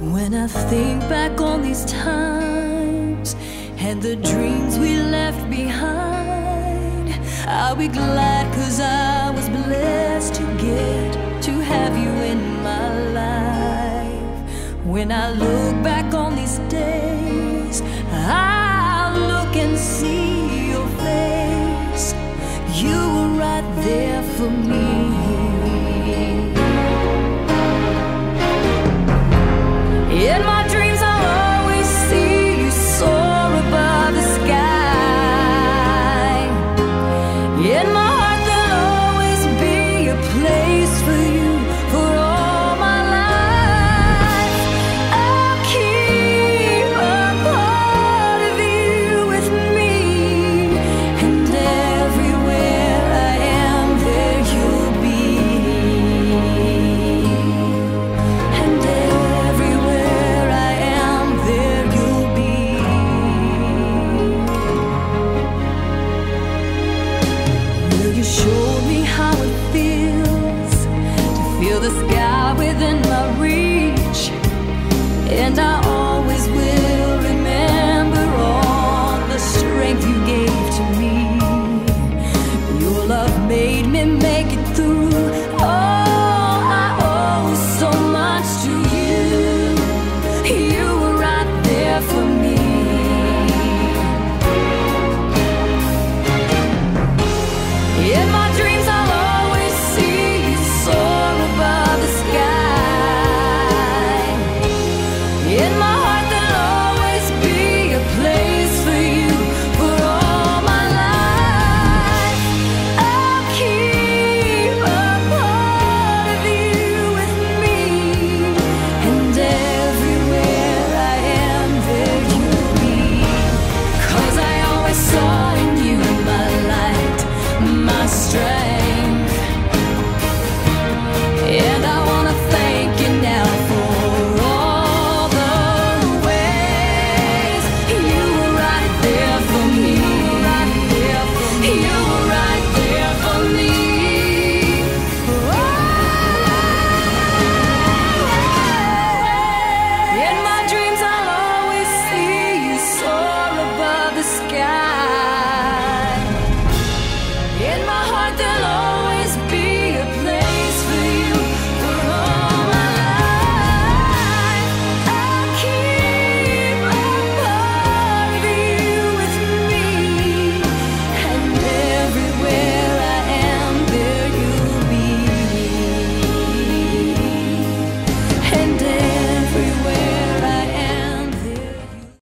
When I think back on these times and the dreams we left behind, I'll be glad 'cause I was blessed to get to have you in my life. When I look back on these days, I'll look and see your face. You were right there for me.